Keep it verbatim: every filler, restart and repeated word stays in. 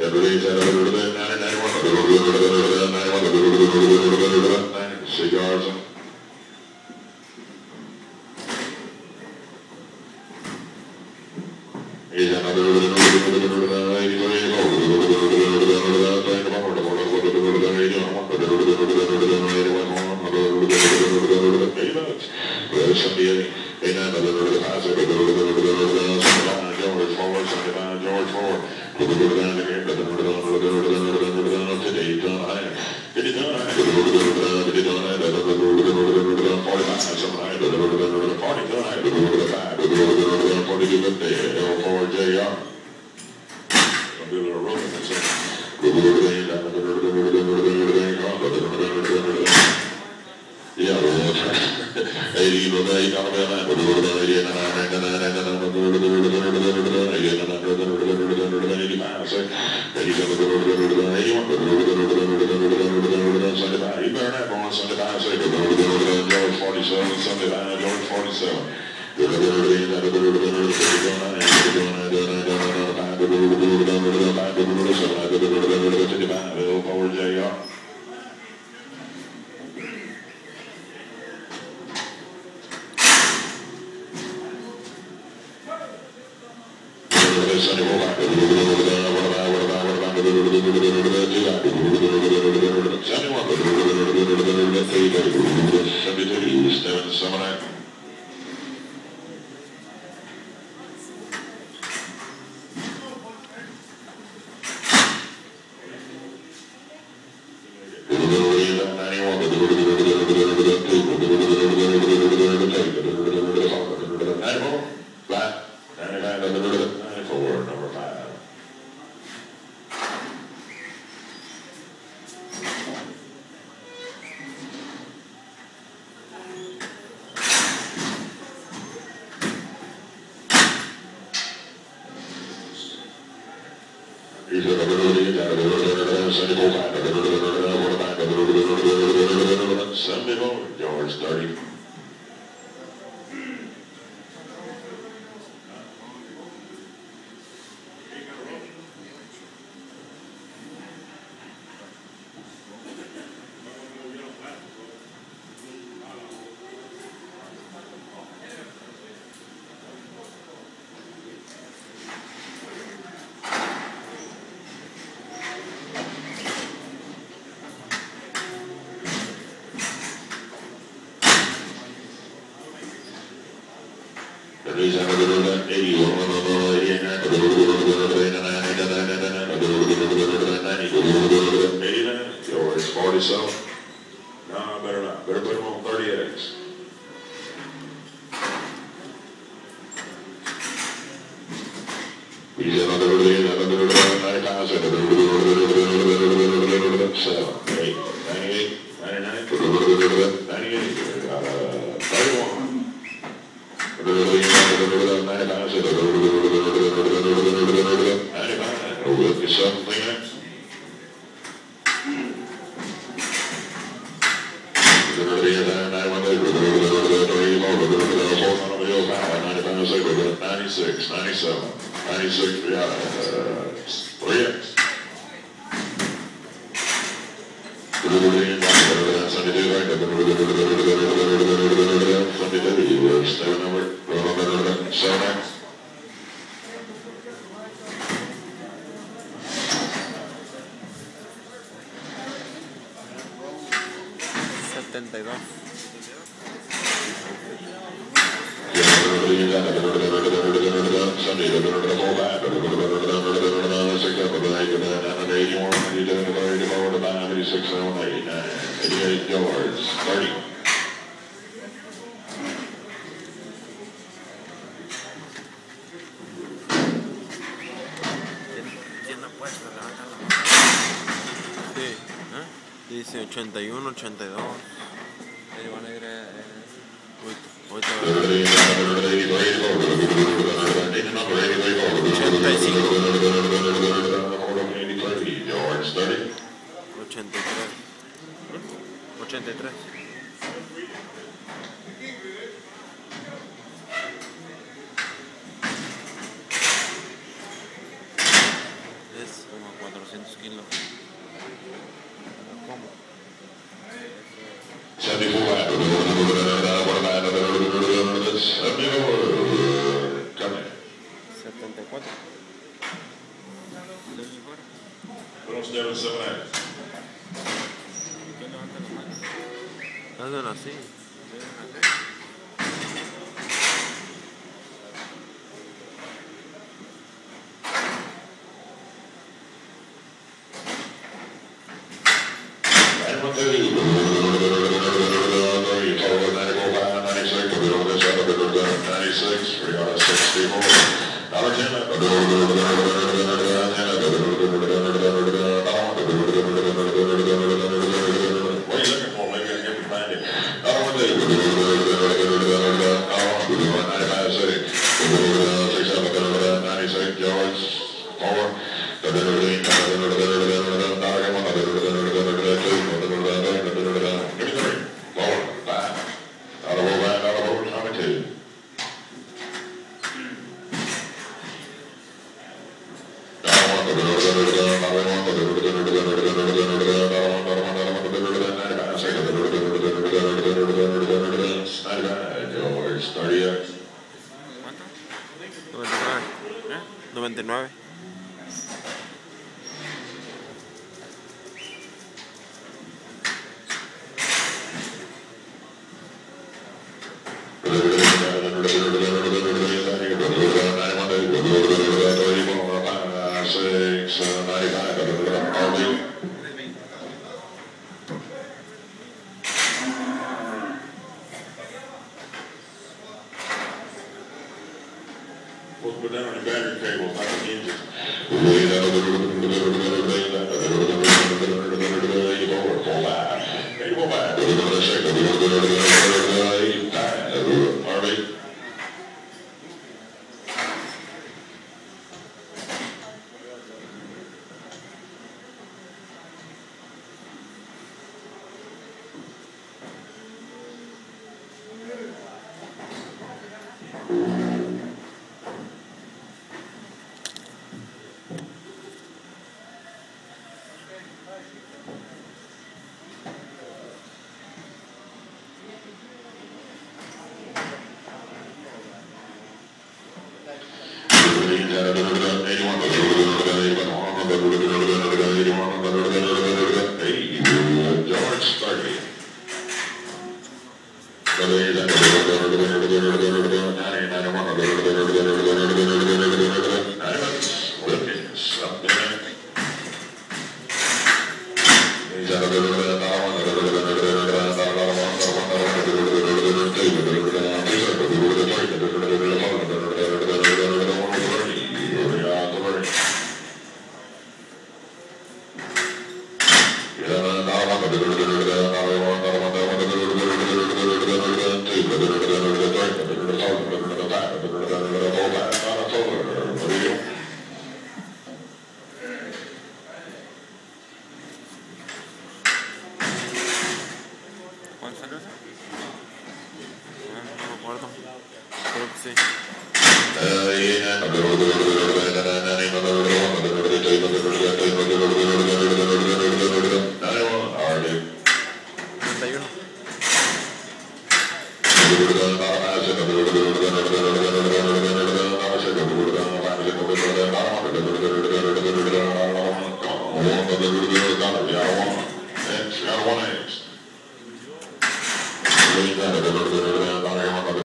Cigars. He's another George forward, seventy-five, George forward. Today, done high. Did it done high? Did it done high? forty-five, something high. forty done high. forty-two up there. L four J R. Gonna do a little rolling this thing. Yeah, eighty, you know, you got to be on that. eighty-five, say. eighty-seven, eighty-one, seventy-five. You better have one, seventy-five, say. George forty-seven, seventy-five, George forty-seven. L four J R. seventy-four, George thirty. George forty-seven. No, better not. Better put him on thirty-eights. He's another ninety-five, seven, eight, ninety-eight, ninety-nine, ninety-eight, thirty-one. ninety-six, ninety-seven, ninety-six, yeah, uh, three X. seventy-two, seven number, seven X. setenta y dos. eighty-six, eighty-nine, eighty-eight, George, thirty. ¿Quién apuesta? Levanta la mano. Sí. ¿Eh? Dice ochenta y uno, ochenta y dos. Ahí van a ir a... ochenta y cinco. ochenta y tres. ochenta y tres. Es como cuatrocientos. setenta y cuatro. Hacen así. ninety-six, three out of sixty-four. Dollar ten. What are you looking for? Maybe I can get behind it. Dollar one day. ninety-five city. Six seven ninety-six yards. Four. noventa y nueve. We'll put down on your battery cables, like the engine. ¿Cuánto salió eso? No, no me acuerdo. Creo que sí. treinta y uno. Got one eggs.